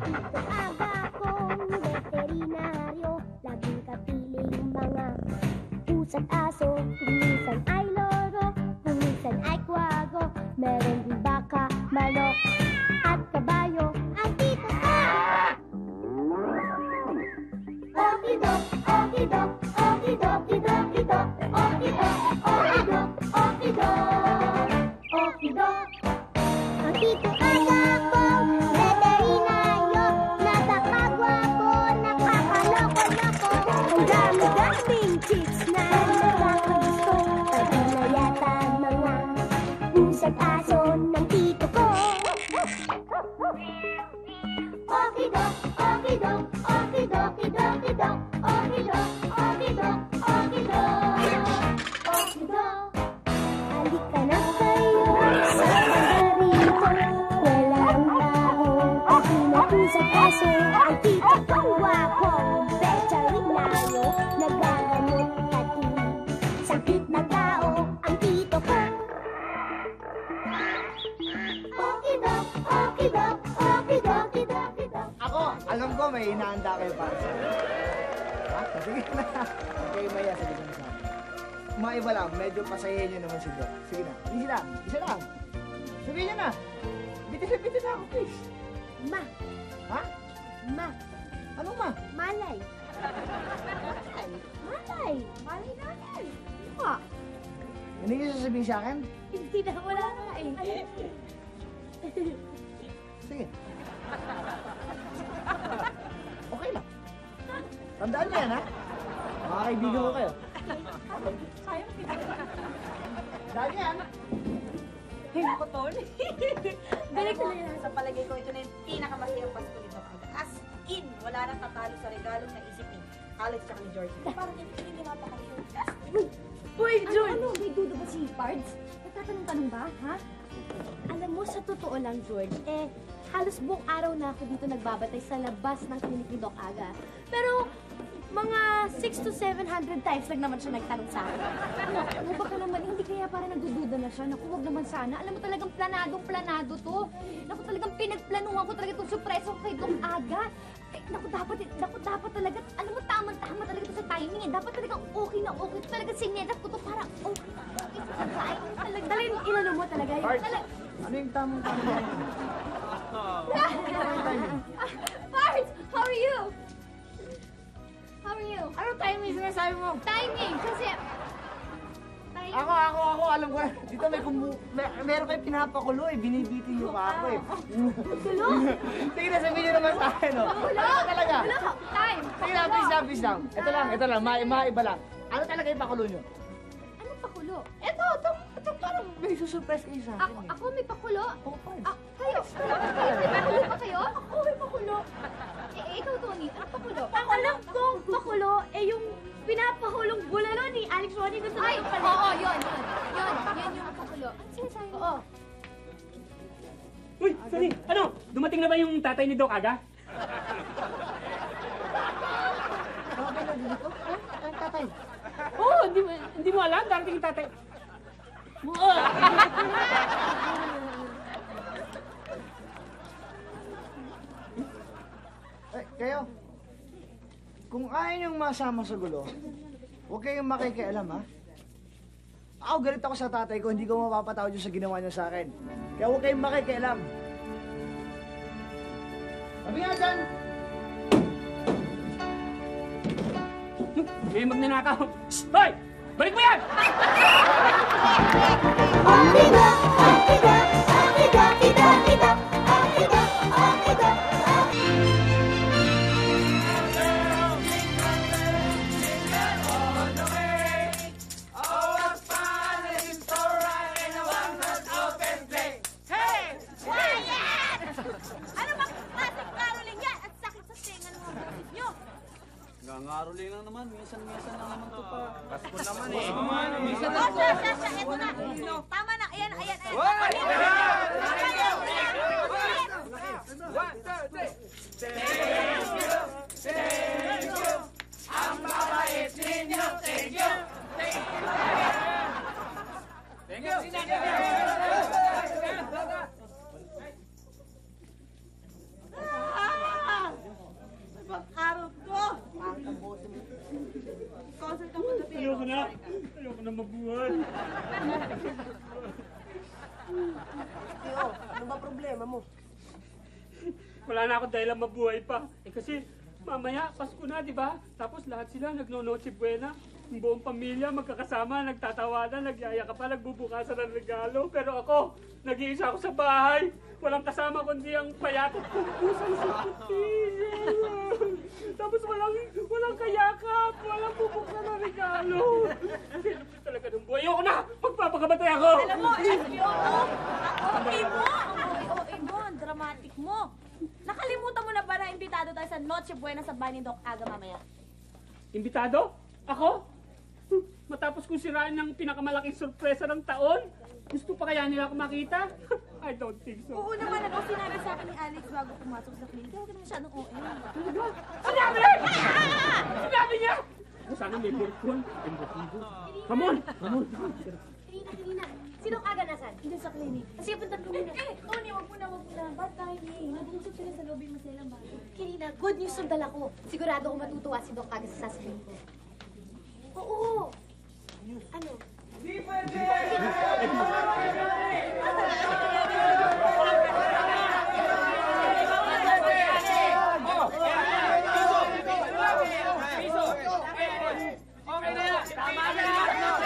Aga kong veterinaryo, laging kapiling mga pusa't aso. Kung minsan ay loro, kung minsan ay kwago, meron din baka, manok at kabayo. Ang tito ko! Okidok, okidok, okidok, okidok, okidok, okidok, okidok, okidok. Ang tito Aga ko, veterinaryo, napakagwapo, nakakaloko-loko. Ang dami-daming chicks na nakakagusto, pati na yata mga pusa't aso ng tito ko. Okidok, okidok, okidok, okidok, okidok, okidok, okidok, okidok, okidok. Halika na kayo sa pagarito, walang tao, pati na pusa't aso. Ang tito kong gwapo, veterinaryo, nagagamot pati sakit ng tao. Ang tito ko. Okidok, okidok, okidok, okidok, okidok. Ako, alam ko may inaanda kayo para sa akin. Ha? Sige na. Okay, Maya, sabi ko na sa akin. Mga iba lang, medyo pasayahin nyo naman si Doc. Sige na. Easy lang. Isa lang. Sabihin nyo na. Bitin na ako, please. Ma, Ha? ma, Anong ma? malay. Malay. Malay natin. Ma, Hindi nyo sasabihin sa akin? hindi na wala ka eh. Sige. Okay lang. Tandaan niyo yan, ha? Mga kaibigan ko kayo. Tandaan niyo yan. Hey, ako, Tol. Balik Alam mo, na lang. sa palagay ko, ito na yung pinakamasayang Pasko nito. As in, wala nang tatalo sa regalong naisip ni Alex tsaka ni George. Parang hindi mapakaliw. Uy, George! Ano? May duda ba si Pards? Nagtatanong-tanong ba, ha? Alam mo, sa totoo lang, George, halos buong araw na ako dito nagbabatay sa labas ng klinik ni Doc Aga. Pero, mga 600 to 700 times lang naman siya nagtanong sa akin. Ano, baka naman, hindi kaya parang nagdududa na siya. Naku, wag naman sana. Alam mo talagang planadong-planado to. Naku, talagang pinagplanuhan ko talaga itong surpresa ko kay Doc Aga. Ay, naku, dapat talaga, alam mo, tama-tama talaga ito sa timing eh. Dapat talagang okay na okay. Ito talaga sinelas ko to para okay na okay sa timing talaga. Talagang inano mo talaga yun. Pards, ano yung tamang timing? Pards, how are you? How are you? Ano timing sinasabi mo? Timing, kasi... Ako, alam ko. Dito meron kayo pinapakulo eh. Binibitin niyo pa ako eh. Gulo? Sige na, sabihin niyo naman sa akin, oh. Gulo? Ano talaga? Gulo? Time. Sige na, please lang. Ito lang, maiba lang. Ano talaga yung pakulo niyo? Anong pakulo? Ito, parang may susurprise kayo sa akin eh. Ako may pakulo? Oh, fine. Kayo may pakulo pa kayo? Ako may pakulo. Ikaw, Tony, anong pakulo? Alam ko, pakulo, yung pinapahulong bulalo ni Alex Ronnie dun sa mga palit. Oo, yun yung pakulo. Ano sinasabi mo? Oo. Uy, Sunny, ano? Dumating na ba yung tatay ni Doc Aga? Bakit na dito? Ang tatay. Oo, hindi mo alam, darating yung tatay. Kayo, kung ayaw niyong masama sa gulo, huwag kayong makikialam, ha? Ako, galit ako sa tatay ko, hindi ko mapapatawad yung sa ginawa niya sa akin. Kaya huwag kayong makikialam. Sabi nga dyan! May magnanakaw. Shh! Hoy! Balik mo yan! Okidok, okidok, okidok, okidok, okidok, okidok, okidok. Ano bang klaseng caroling yan? At sakit sa tenga ng mga boses nyo. Nangaroling lang naman, minsan-minsan lang naman ito pa. Pasko naman eh. Minsan Oh, siya, eto na. Tama na, ayan. Ang babait ninyo, thank you! Thank you! na mabuhay. Tio, ano ba problema mo? Wala na akong dahilan mabuhay pa. Eh kasi mamaya, Pasko na, di ba? Tapos lahat sila nagno-Noche Buena. Ang buong pamilya magkakasama, nagtatawanan, nagyayakapan, nagbubukasan ng regalo. Pero ako, nag-iisa ako sa bahay. Walang kasama kundi ang payat at pusang si Puti. Tapos walang kayakap, walang bubuksan ng regalo. Sinupit talaga ng buhay. Ayoko na! Magpapakamatay ako! Alam mo, SPO, ang OA mo! Ang OA mo, ang dramatic mo. Nakalimutan mo na ba na imbitado tayo sa Noche Buena sa bahay ni Doc Aga mamaya? Imbitado? Ako? Matapos kong sirain ng pinakamalaking sorpresa ng taon? Gusto pa kaya nila ako makita? I don't think so. Oo naman, ano, sinabi sa akin ni Alex bago pumasok sa clinic. Huwag ka naman masyadong OA. Talaga? Sinabi! Sinabi niya! Sana may burkon. Embutido. Come on! Come on! Karina. Sinong aga nasan? Hindi sa clinic. Sige, punta ko muna. Tony, wag mo na. Bad timing. Nag-uusap sila sa lobby, masayang bahay. Karina, good news yung dala ko. Sigurado ko matutuwa si Doc Aga sa sasabihin ko. Oo. Ano? Okay na yan! Tama na yan!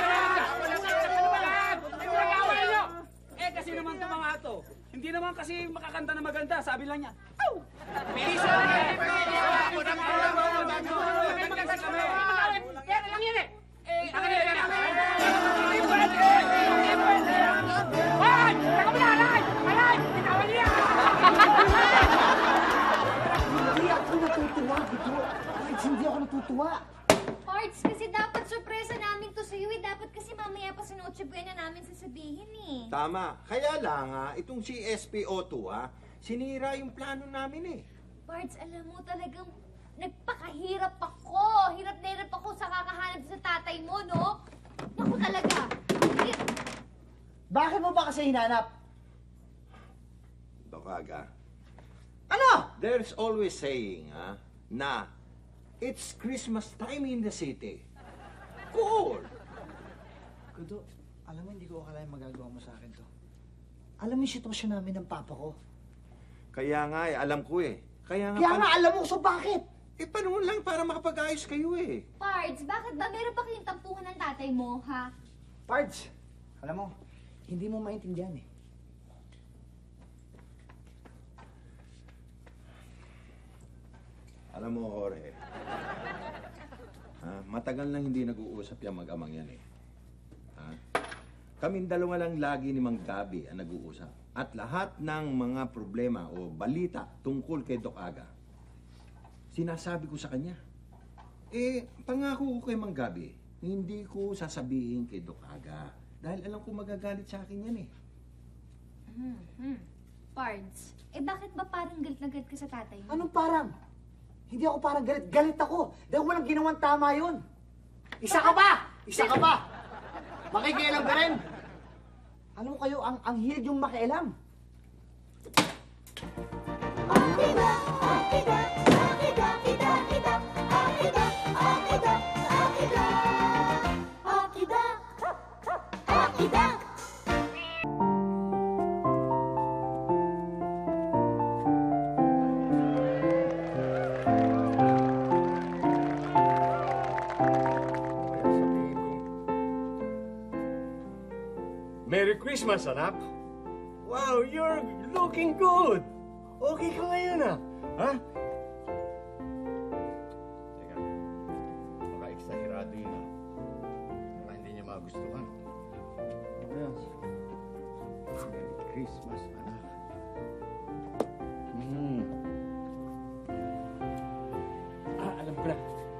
Eh kasi naman itong mga to, hindi naman kasi makakanta na maganda, sabi lang niya, "Ow!" Piso! Yan lang yan eh! Akin na yan! Hindi pwede! Hindi pwede! Hoy! Teka mo na! Alay! Alay! Bitawan niya! Hindi ako natutuwa, Gusto. Hindi ako natutuwa. Parts, kasi dapat sorpresa namin to sa'yo eh. Dapat kasi mamaya pa sa Noche Buena namin sasabihin eh. Tama. Kaya lang itong si SPO2 sinira yung plano namin eh. Parts, alam mo talagang nagpakahirap ako. Hirap na hirap ako sa kakahanap sa tatay mo, no? Naku talaga. Bakit mo ba kasi hinanap? Dokaga, Ano? there's always saying na it's Christmas time in the city. Cool! Gudo, alam mo hindi ko akalain magagawa mo sa akin to. Alam mo yung sitwasyon namin ng papa ko. Kaya nga alam ko eh. Kaya Kaya nga alam mo so bakit? panahon lang para makapag-ayos kayo eh. Parts, bakit ba meron pa kayong tampuhan ng tatay mo, ha? Pards, alam mo, hindi mo maintindihan eh. Alam mo, Jorge, matagal nang hindi nag-uusap yung mag-amang yan eh. Kaming dalawa lang lagi ni Mang Gabi ang nag-uusap. At lahat ng mga problema o balita tungkol kay Doc Aga, sinasabi ko sa kanya. Pangako ko kay Mang Gabi, hindi ko sasabihin kay Doc Aga. Dahil alam ko magagalit sa akin yan eh. Pards, bakit ba parang galit na galit ka sa tatay mo? Anong parang? Hindi ako parang galit. Galit ako. Dahil walang ginawang tama yun. Isa ka pa! Isa ka pa! Makikialam ka rin! Alam mo kayo, ang hilig yung makialam. Merry Christmas, anak! Wow, you're looking good! Okay ka ngayon, ha? Teka, baka eksahirado yun, baka hindi niya magustuhan. Merry Christmas, anak. Alam ko na.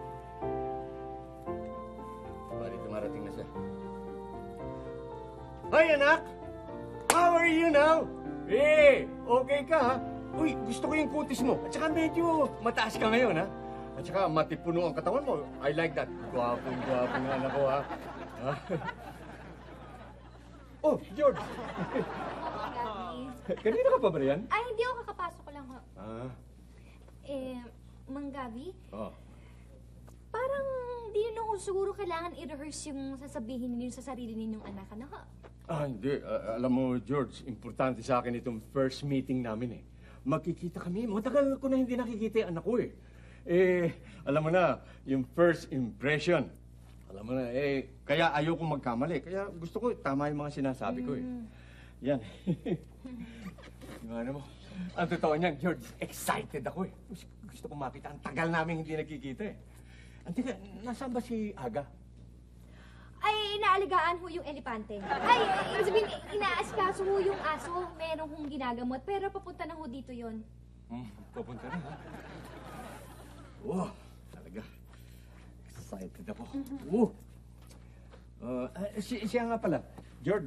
Bali, dumarating na siya. Hi, anak! How are you now? Okay ka, ha? Uy, gusto ko yung kutis mo. At saka medyo mataas ka ngayon, ha? At saka matipuno ang katawan mo. I like that. Gwapong anak ko, ha? Oh, George! Kanina ka pa ba yan? Ay, hindi ako kakapasok ko lang ho. Ah, Mang Gabi, oh. parang di nung siguro kailangan i-rehearse yung sasabihin ninyo sa sarili ninyong anak, ano ha? Hindi. Alam mo, George, importante sa akin itong first meeting namin eh. Magkikita kami. Matagal ko na hindi nakikita yung anak ko eh. Alam mo na, yung first impression. Alam mo na, kaya ayoko magkamali. Kaya gusto ko, tama yung mga sinasabi ko eh. Yan. Yung ano mo. Ang totoo niyan, George, excited ako eh. Gusto ko makita. Ang tagal namin hindi nagkikita eh. Antika, nasaan ba si Aga? Ay, inaaligaan ho yung elepante. Ay, ibig sabihin, inaasikaso ho yung aso. Meron hong ginagamot, pero papunta na ho dito yon. Papunta na, ha? Wow, talaga. Excited ako. Siya nga pala, George,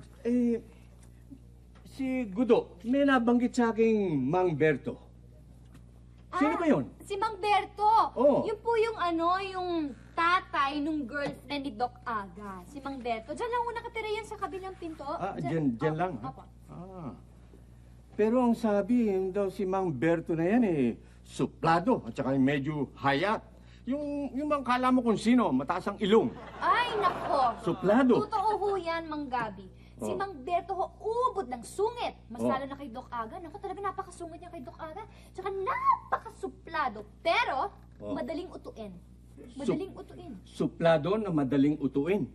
si Gudo, may nabanggit sa aking Mang Berto. Sino ba yun? Si Mang Berto. Oo. Yun po yung yung tatay nung girlfriend ni Doc Aga. Si Mang Berto. Diyan lang ho nakatira yan sa kabilang pinto. Diyan lang, ha? Opo. Pero ang sabi, yung daw si Mang Berto na yan suplado at saka medyo hayat. Yung bang kala mo kung sino, mataas ang ilong. Ay, nako. Suplado. Totoo ho yan, Mang Gabi. Si Mang Berto ho, ubod ng sungit. Mas lalo na kay Doc Aga. Naku, talaga napakasungit niya kay Doc Aga. Tsaka napakasuplado. Pero, madaling utuin. Madaling utuin. Suplado na madaling utuin.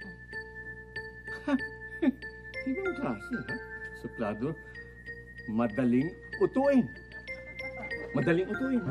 Ibang klase, ha? Suplado, madaling utuin. Madaling utuin.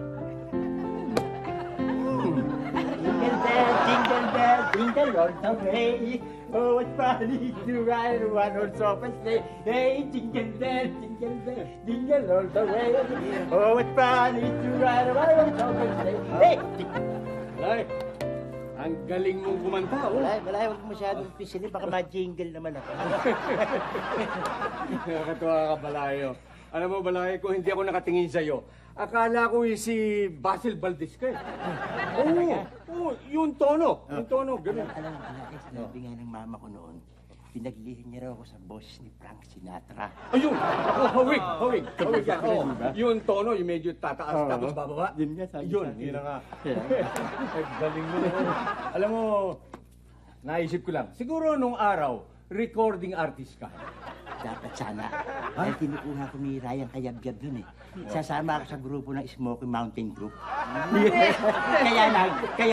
Jingle bell, jingle all the way. Oh, what fun it is to ride one horse open sleigh. Hey, jingle bell, jingle all the way. Oh, what fun it is to ride one horse open sleigh. Hey! Ay, ang galing mong kumanta, oh. Malay, huwag masyadong pisilin. Baka ma-jingle naman ako. Nakakatuwa ka, Balayo. Alam mo, Balayo, kung hindi ako nakatingin sa'yo, akala ko si Basil Valdez ka eh. Oo, yung tono. Yung tono, ganun. Alam mo, sinabi nga ng mama ko noon, pinaglihin niya raw ako sa boss ni Frank Sinatra. Ayun! Ako, hawig. Yan. Oh, yung tono, yung medyo tataas, tapos bababa. Yun nga, sabi Yun na nga. Galing mo naman. Alam mo, naisip ko lang, siguro nung araw, recording artist ka. Dapat sana. Dahil kinukuha ko ni Ryan Kayabyab dun eh. Sasama ako sa grupo ng Smoky Mountain Group. Kaya lang,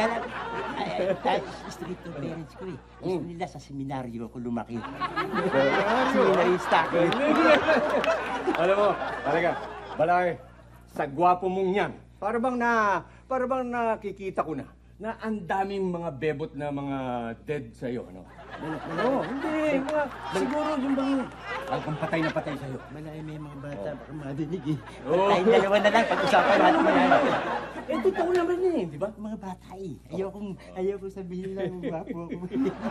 street to parents ko eh. Gusto nila sa seminaryo ako lumaki. Seminarista ako eh. Alam mo, talaga, Balay, sa gwapo mong yan, para bang nakikita ko na ang daming mga bebot na mga dead sa'yo, ano? Oo, hindi. Siguro yung bang ang patay na patay sa'yo. Malay, may mga bata, baka madinig eh. Tayong dalawa na lang, pag-usapan natin yan. Totoo naman yun eh, di ba? Mga bata eh. Ayokong sabihin lang gwapo ako.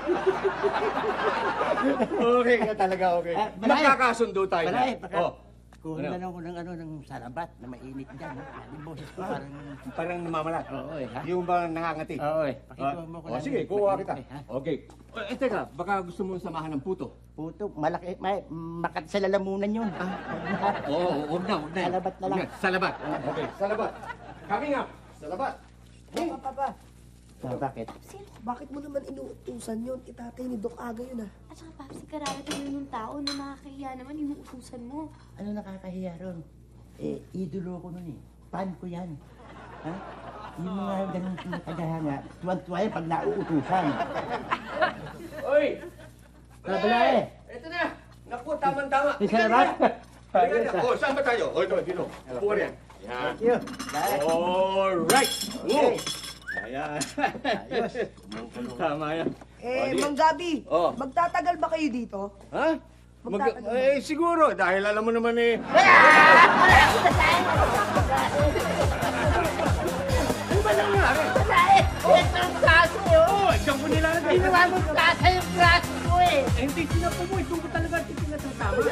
Okay ka talaga, okay. Magkakasundo tayo. Balay, kuha na lang ako ng salabat na mainit dyan. Yung boses ko Parang namamalat. Oo eh, ha? Yung bang nakangati. Oo eh. Pakikuha mo ko lang. Sige, kuha kita. Okay, ha? Okay. Teka, baka gusto mo samahan ng puto. Puto, malaki, makat sa lalamunan yun. Oo, huwag na. Salabat na lang. Salabat. Okay, salabat. Coming up. Salabat. Papa. Bakit? Bakit mo naman inuutusan yun? Itatay ni Doc Aga yun ah. At saka, Papsi, kararating yun ng tao na nakakahiya naman, inuutusan mo. Ano nakakahiya ron? Idolo ko nun eh. Fan ko yan. Ha? Yung mga ganun tagahanga, tuwan-tuwa yan pag nauutusan. Oy! Balay! Ito na! Naku, tama-tama. May salamat? Oh, saan ba tayo? Oh, dito. Puwa yan. Yan. Thank you. Alright! Okay. Ayan. Ayos. Tama yan. Mang Gabi, Oh. magtatagal ba kayo dito? Ha? Siguro, dahil alam mo naman eh. Ano ba nangyari? Ito ang kaso yun! Oh, siyang ko nilalagay. Ginawa mo tasa yung braso ko eh! Hindi sinapo mo, ito ko talaga tinatama.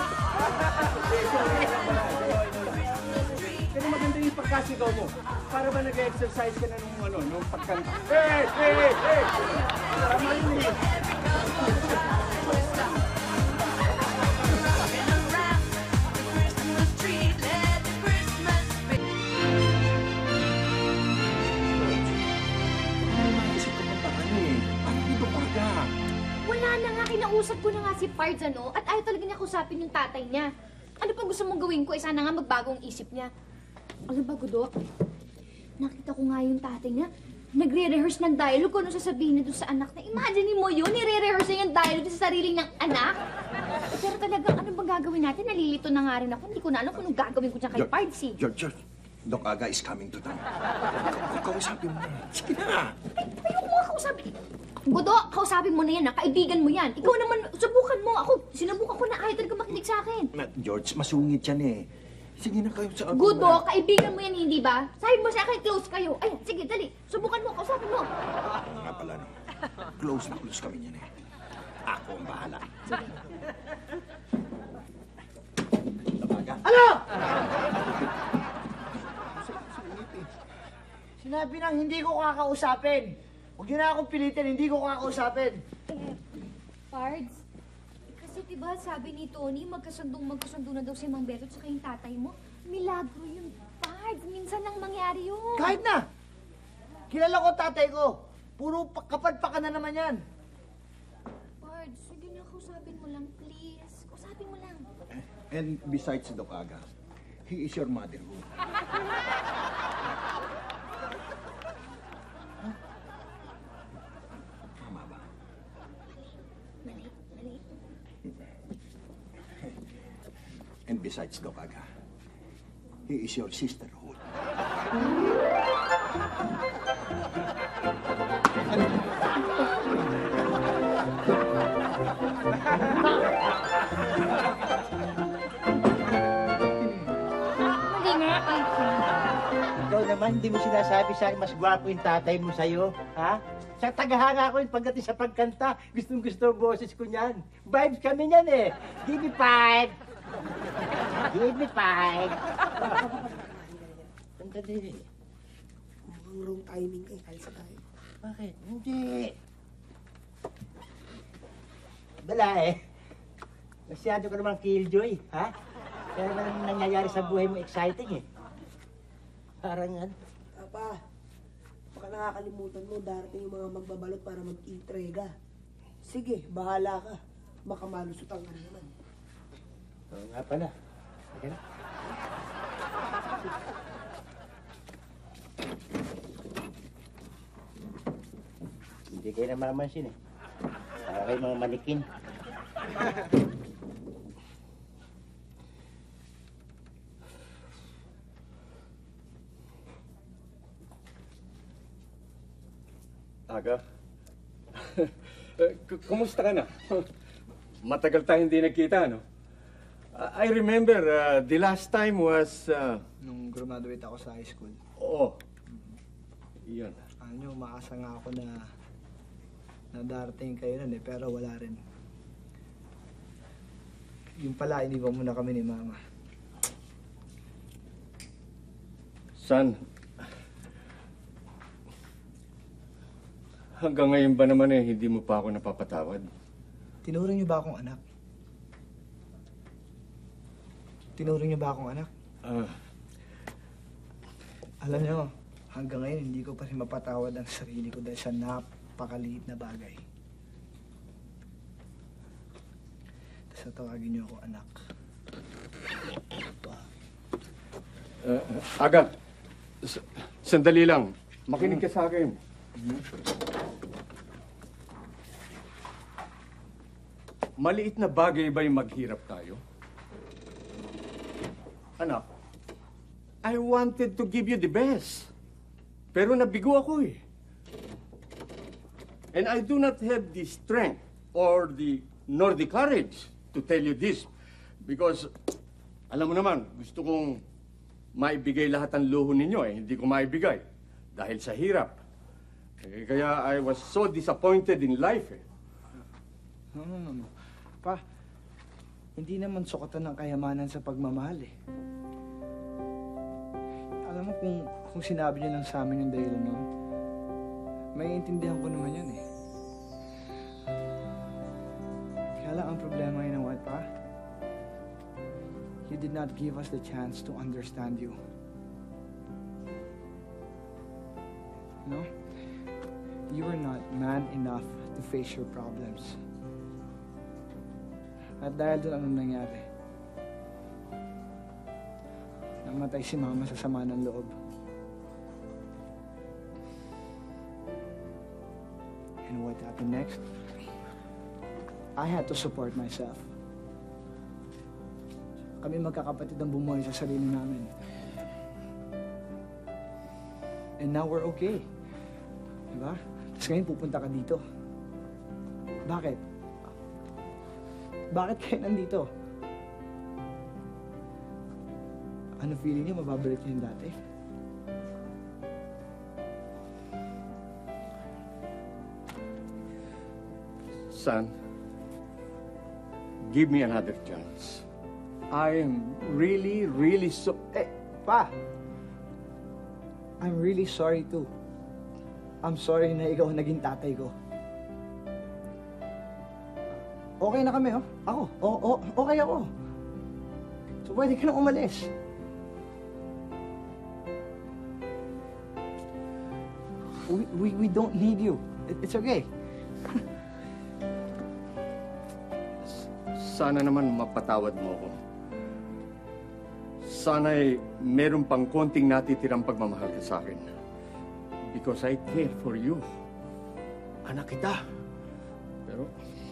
Pero maganda yung pagkasigaw mo. Para ba nag-exercise ka na nung pagkanta? Hey! Tama yun eh. kinausap ko na nga si Pards, ano? At ayaw talaga niya kausapin yung tatay niya. Ano pa gusto mong gawin ko? Sana nga magbagong isip niya. Alam ba, Godok? Nakita ko nga yung tatay niya. Nagre-rehearse ng dialogue kung ano sasabihin niya doon sa anak na. Imagine mo yun, nire-rehearse niya yung dialogue sa sarili niyang anak. Pero talagang ano bang gagawin natin? Nalilito na nga rin ako. Hindi ko na alam kung anong gagawin ko dyan kay Pards, eh. George, Doc Aga is coming to town. Kausapin mo na. Sige na. Ayoko nga kausapin. Godo, kausapin mo na yan, ha? Kaibigan mo yan. Ikaw naman, subukan mo. Ako, sinubukan ko na ayaw talaga makinig sa akin. George, masungit yan eh. Sige na kayo sa... Godo, kaibigan mo yan, hindi ba? Sabi mo sa akin, close kayo. Ayan, sige, dali. Subukan mo, kausapin mo. Nga pala, no? Close na close kami niyan eh. Ako ang bahala. Doc Aga. Ano? Sinabi nang hindi ko kakausapin. Huwag niyo na akong pilitin, hindi ko kakausapin. Pards, kasi diba sabi ni Tony, magkasundo na daw si Mang Beto at saka yung tatay mo. Milagro yun, Pards. Minsan lang mangyari yun. Kahit na! Kilala ko tatay ko. Puro kapagpaka na naman yan. Pards, sige na, kausapin mo lang, please. Kausapin mo lang. And besides Doc Aga, he is your mother. Tama ba? Dali, dali. And besides Doc Aga, he is your sisterhood. Mali nga. Ay, Ikaw naman, hindi mo sinasabi sa akin mas gwapo yung tatay mo sa'yo, ha? Sa tagahanga ko yun pagdating sa pagkanta. Gustong-gusto ang boses ko niyan. Vibes kami niyan eh. Give me 5. Give me 5. Sandali. Mukhang wrong timing eh, kalsa tayo. Bakit? Hindi. Wala eh. Masyado ka naman killjoy, ha? Kaya naman ang nangyayari sa buhay mo exciting eh. Parang ano. Papa, baka nakakalimutan mo, darating yung mga magbabalot para mag-intrega. Sige, bahala ka. Baka malusutan ka na naman. Oo nga pala. Sige na. Hindi kayo namamansin eh. Para kayo mga malikin. Aga? Kumusta ka na? Matagal tayo hindi nagkita, no? I remember the last time was... Nung graduate ako sa high school, Oo. Iyon. ano, umaasa nga ako na darating kayo nun eh, pero wala rin. Yung pala, iniwan muna kami ni Mama. Son, hanggang ngayon ba naman eh, hindi mo pa ako napapatawad? Tinuring niyo ba akong anak? Tinuring niyo ba akong anak? Alam niyo, hanggang ngayon hindi ko pa rin mapatawad ang sarili ko dahil sa napakaliit na bagay. Tapos tawagin niyo ako anak. Aga, sandali lang. Makinig ka sa akin. Maliit na bagay ba yung maghirap tayo? Anak, I wanted to give you the best. Pero nabigo ako eh. And I do not have the strength nor the courage to tell you this. Because, alam mo naman, gusto kong maibigay lahat ng luho ninyo eh. Hindi ko maibigay. Dahil sa hirap. Kaya I was so disappointed in life eh. No. Pa, hindi naman sukatan ng kayamanan sa pagmamahal eh. Alam mo kung sinabi niyo lang sa amin yung dahilan nun, maiintindihan ko naman yun eh. Kaya lang ang problema yun ang what, Pa? You did not give us the chance to understand you. No? You were not man enough to face your problems. At dahil doon anong nangyari? Namatay si Mama sa sama ng loob. And what happened next? I had to support myself. Kami magkakapatid ang bumuhay sa sarili namin. And now we're okay. Diba? Tapos ngayon pupunta ka dito. Bakit? Bakit kayo nandito? Ano feeling niyo? Mababalik niyo yung dati? Son, give me another chance. I am really, really so... Pa! I'm really sorry too. I'm sorry na ikaw ang naging tatay ko. Okay na kami, oh. Ako. Okay ako. So pwede ka na umalis. We don't need you. It's okay. Sana naman mapatawad mo ako. Sana'y meron pang konting natitirang pagmamahal ka sa akin. Because I care for you. Anak kita. Pero...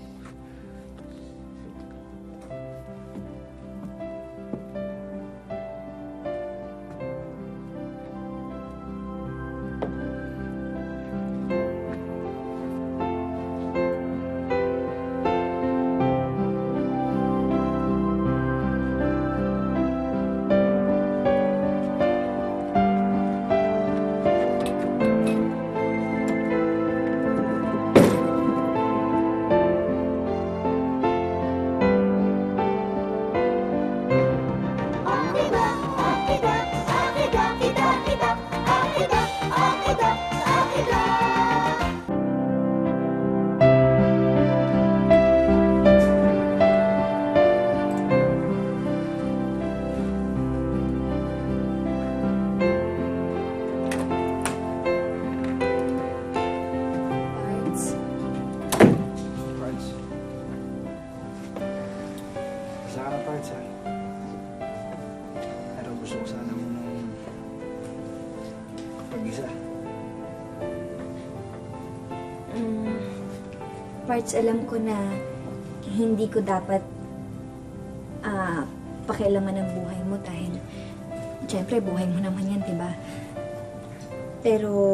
Parts, alam ko na hindi ko dapat pakialaman ang buhay mo dahil siyempre buhay mo naman yan, diba? Pero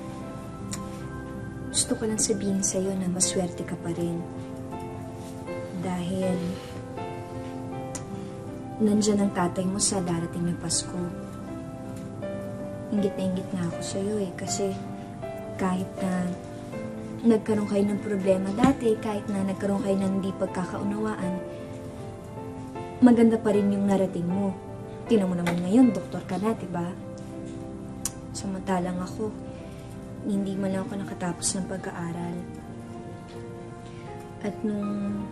gusto ko lang sabihin sa'yo na maswerte ka pa rin dahil nandyan ang tatay mo sa darating na Pasko. Ingit na ingit nga ako sa'yo kasi kahit na nagkaroon kayo ng problema dati, kahit na nagkaroon kayo ng hindi pagkakaunawaan, maganda pa rin yung narating mo. Tingnan mo naman ngayon, doktor ka na, diba? Samantalang ako, hindi man lang ako nakatapos ng pag-aaral. At nung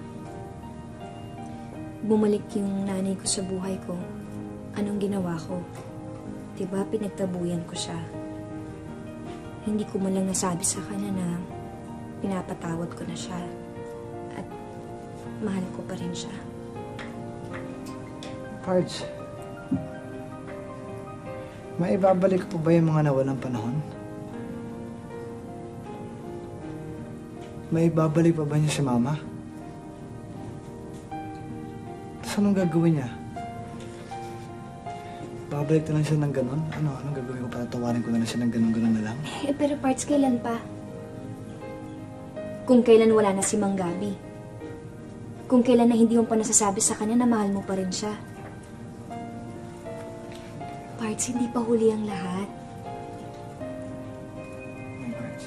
bumalik yung nanay ko sa buhay ko, anong ginawa ko? Diba, pinagtabuyan ko siya. Hindi ko man lang nasabi sa kanya na pinapatawad ko na siya. At mahal ko pa rin siya. Pards, maibabalik po ba yung mga nawalang panahon? Maibabalik pa ba niya si Mama? Tapos anong gagawin niya? Babalik na lang siya ng ganon? Anong gagawin ko para tawarin ko na lang siya ng ganon na lang? Pero Pards, kailan pa? Kung kailan wala na si Mang Gabi. Kung kailan na hindi mo pa nasasabi sa kanya na mahal mo pa rin siya. Pards, hindi pa huli ang lahat. Pards.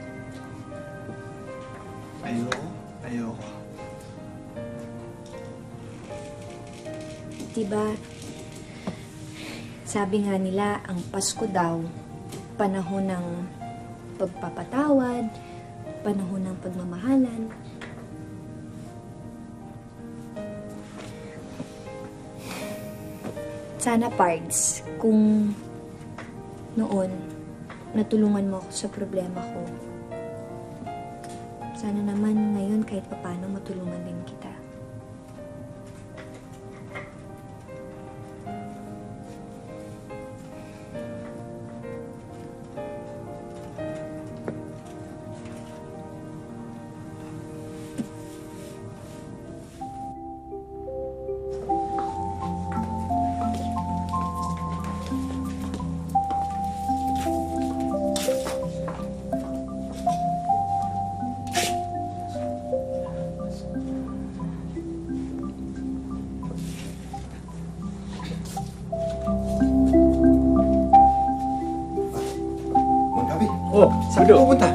Ayoko. Diba, sabi nga nila, ang Pasko daw, panahon ng pagpapatawad, panahon ng pagmamahalan. Sana, Pards, kung noon natulungan mo ako sa problema ko, sana naman ngayon kahit papaano matulungan din kita. Saan ka pupunta?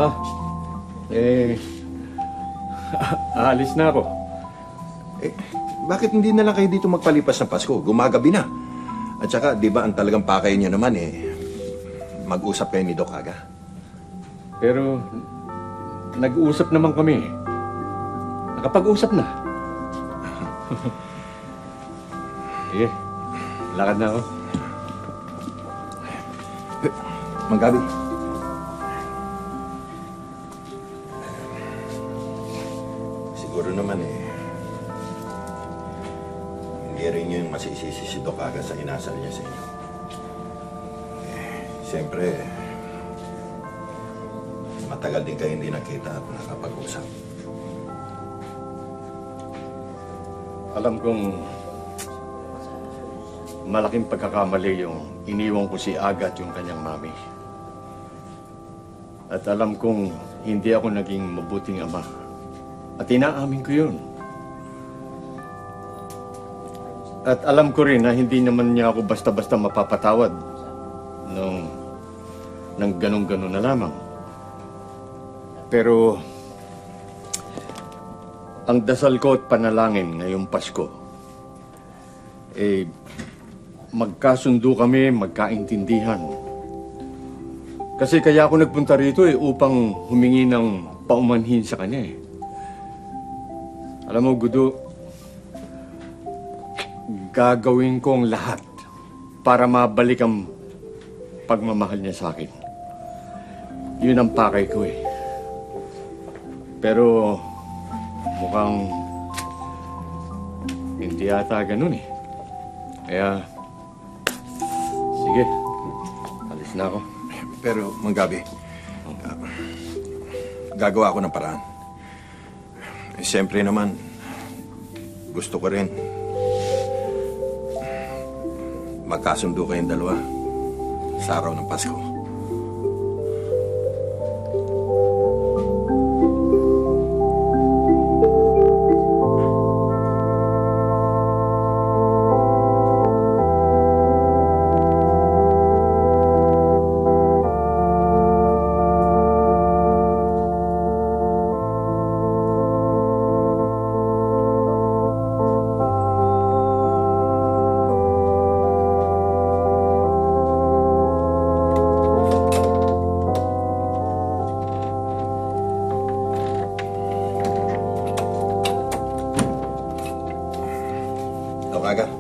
Aalis na ako. Eh, bakit hindi na lang kayo dito magpalipas ng Pasko? Gumagabi na. At saka, di ba, ang talagang pakay niyo naman mag-usap kayo ni Doc Aga. Pero, nag-uusap naman kami. Nakapag-usap na. Sige, lakad na ako. Mang Gabi. Siguro naman hindi rin yun masisisi si Doc Aga sa inasal niya sa inyo. Siyempre, matagal din kayo hindi nakita at nakapag-usap. Alam kong malaking pagkakamali yung iniwan ko si Aga at yung kanyang mami. At alam kong hindi ako naging mabuting ama. At inaamin ko yun. At alam ko rin na hindi naman niya ako basta-basta mapapatawad nang ganun-ganun na lamang. Pero ang dasal ko at panalangin ngayong Pasko, magkasundo kami, magkaintindihan. Kasi kaya ako nagpunta rito upang humingi ng paumanhin sa kanya Alam mo, Gudo, gagawin ko ang lahat para mabalik ang pagmamahal niya sa akin. Yun ang pakay ko Pero mukhang hindi ata ganun Kaya, sige, alis na ako. Pero, Mang Gabi, gagawa ako ng paraan. Siyempre naman, gusto ko rin magkasundo kayong dalawa sa araw ng Pasko. Aga,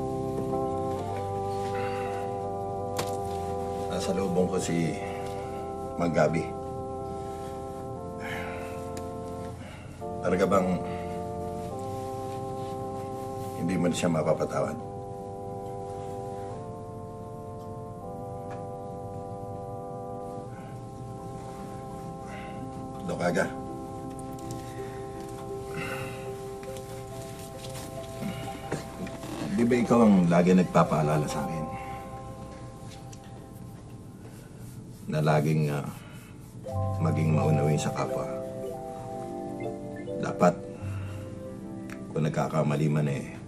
nasa lubong ko si Mang Gabi. Talaga bang hindi mo siya mapapatawad? Doc Aga, di ba ikaw ang lagi nagpapaalala sa akin? Na laging maging maunawin sa kapwa. Dapat, kung nagkakamali man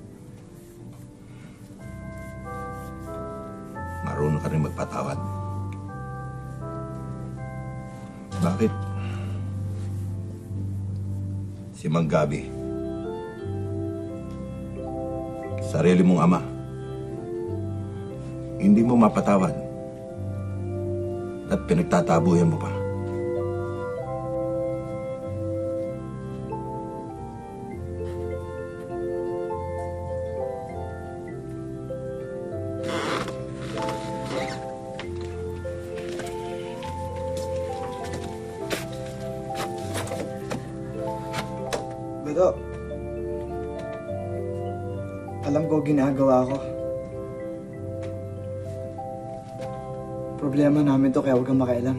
marunong ka rin magpatawad. Bakit? Si Mang Gabi, sarili mong ama, hindi mo mapatawad at pinagtatabuyan mo pa. Gudo, alam ko ginagawa ko. Problema namin to kaya huwag kang makialam.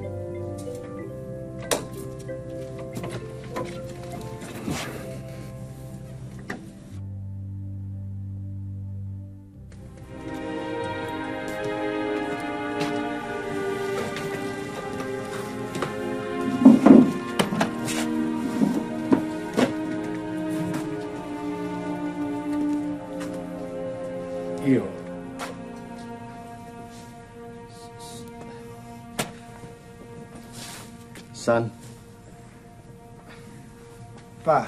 Iyo. Son, Pa,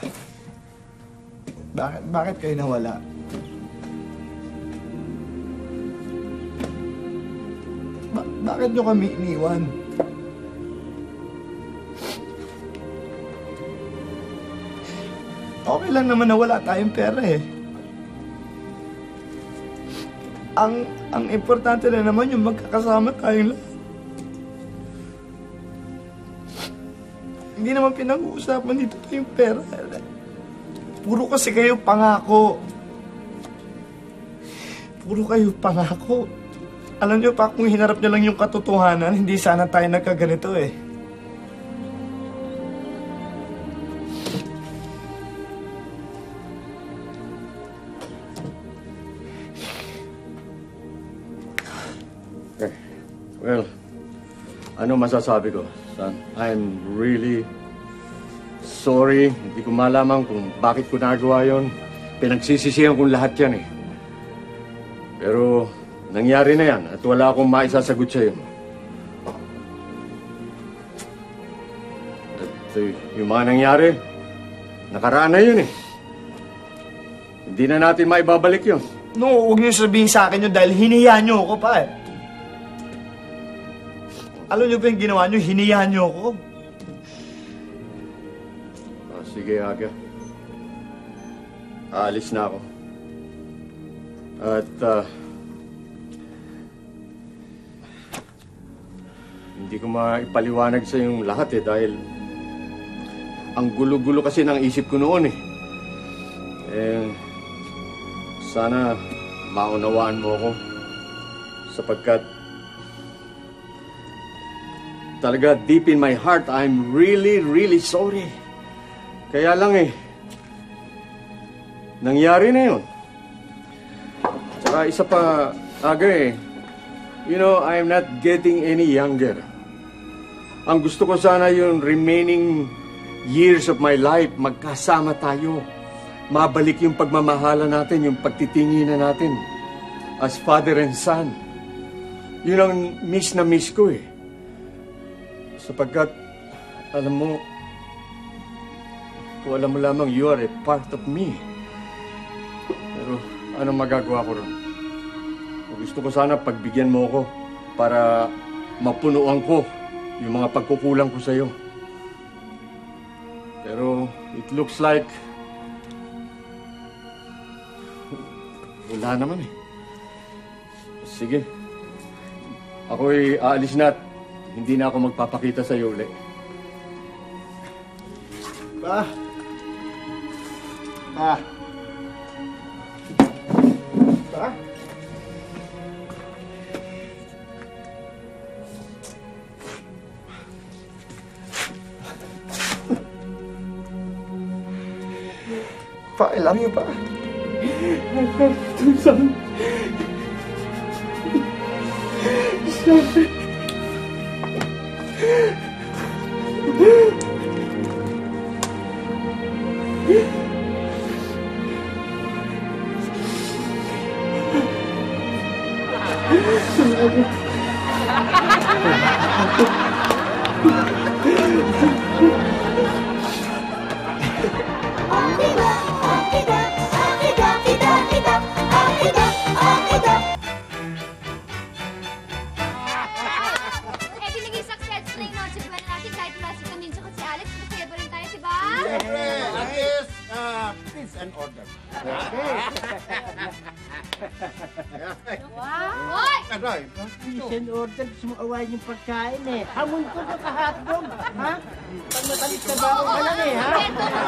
bakit kayo nawala? Bakit nyo kami iniwan? Okay lang naman na wala tayong pera eh. Ang importante na naman yung magkakasama tayong lahat. Hindi naman pinag-uusapan dito yung pera. Puro kasi kayo pangako. Puro kayo pangako. Alam niyo pa, kung hinarap niyo lang yung katotohanan, hindi sana tayo nagkaganito eh. well, ano masasabi ko, son? I'm really sorry. Hindi ko malaman kung bakit ko nagawa yon. Pinagsisisihan kong lahat yan eh. Pero nangyari na yan at wala akong maisasagot sa'yo. At yung mga nangyari, nakaraan na yun eh. Hindi na natin maibabalik yun. No, huwag niyo sabihin sa akin yun dahil hiniya niyo ako pa eh. Alam niyo ba yung ginawa niyo? Hiniya niyo ako. Oh, sige, Aga. Aalis na ako. At hindi ko maipaliwanag sa yung lahat eh dahil ang gulo-gulo kasi ng isip ko noon eh. Sana maunawaan mo ako sapagkat talaga deep in my heart I'm really, really sorry. Kaya lang eh, nangyari na yun. Tsaka isa pa, Aga eh, you know, I'm not getting any younger. Ang gusto ko sana yung remaining years of my life, magkasama tayo. Mabalik yung pagmamahala natin, yung pagtitinginan natin as father and son. Yun ang miss na miss ko eh. Sapagkat, alam mo, kung alam mo lamang, you are a part of me. Pero, anong magagawa ko ron? Gusto ko sana pagbigyan mo ako para mapunuan ko yung mga pagkukulang ko sa'yo. Pero, it looks like wala naman eh. Sige. Ako'y aalis na at hindi na ako magpapakita sa'yo ulit. Pa! Pa! Pa? Pa, I love you, Pa. I have to, son. Stop it. Peace and order, gusto mo awayin yung pagkain eh. Hamon ko na ka-hotdog, ha? Pag matalis na ba ka lang eh, ha?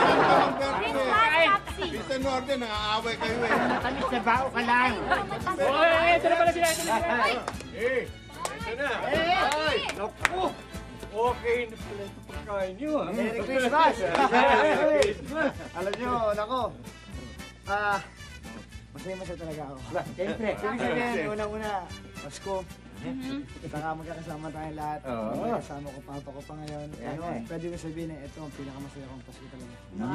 Peace and order, nang-aaway kayo eh. Matalis na ba ka lang? Ito na pala sila, ito na sila. Ito na. Ay! Naku! Okay na pala ito pagkain niyo, ha? Merry Christmas! Alam niyo, nako. Masaya talaga ako. Siyempre. Sige, unang-una, Pasko. Saka magkakasama tayong lahat. Kasama ko, papa ko pa ngayon. Pwede ko sabihin na ito ang pinakamasaya kong Pasko talaga.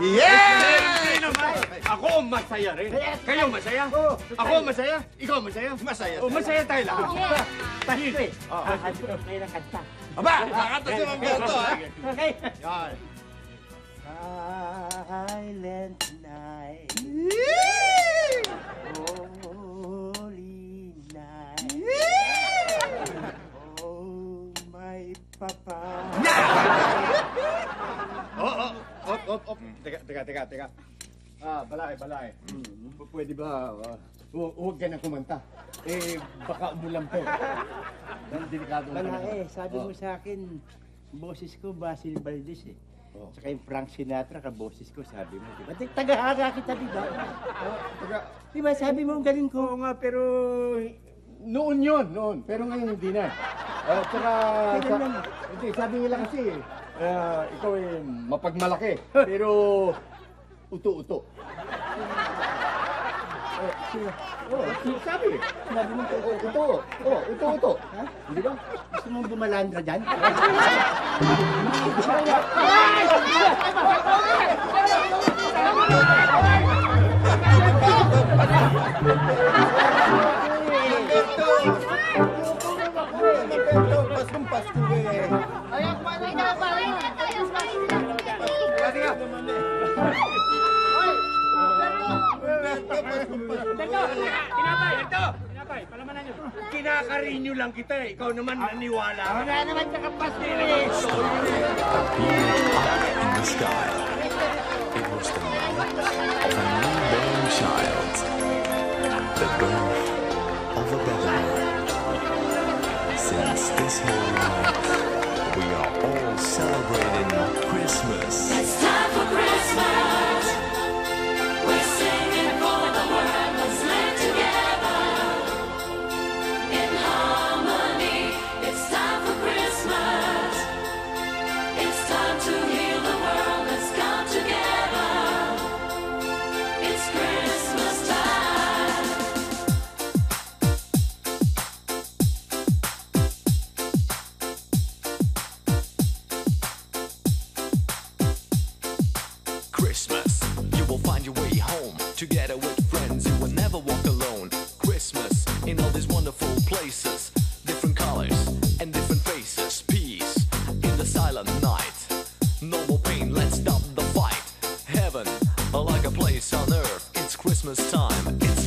Yeah! Ako masaya rin. Kayo masaya? Ako masaya? Ikaw masaya? Masaya. Masaya tayo lahat. Pasko eh. Ano kayo ng kanta? Aba, kakanta si Mamberto, ha? Okay. Yan. Silent night. Holy night. Oh, my papa. Teka. Balay. Pwede ba, huwag ka na kumanta. Baka umulan po. Delikado na. Balay, sabi mo sa akin, boses ko Basil Valdez eh. Tsaka yung Frank Sinatra, kaboses ko, sabi mo, di ba? Tagahara kita, di ba? Di ba, sabi mo, ang galing ko. Oo nga, pero noon. Pero ngayon hindi na. Tsaka, hindi, sabi nila kasi, ikaw ay mapagmalaki, pero uto-uto. Sabi mo, uto-uto. Ha? Hindi ba? Gusto mong bumalandra dyan? Paskong Pasko eh. Ayan, kumain na pa. Tinapay, palamanan nyo. Kinakarinyo lang kita eh. Ikaw naman naniwala. Wala naman sa kapas eh. In the sky, it was the night of a newborn child, the birth of a better world. Since this whole night, we are all celebrating Christmas. It's time for Christmas. We're singing for the world. Let's live together in harmony. It's time for Christmas. It's time to heal the world. Let's come together. It's Christmas time. Christmas, you will find your way home together with friends. You will never walk alone. Christmas in all these wonderful places, different colors and different faces. Peace in the silent night. No more pain, let's stop the fight. Heaven, like a place on earth. It's Christmas time. It's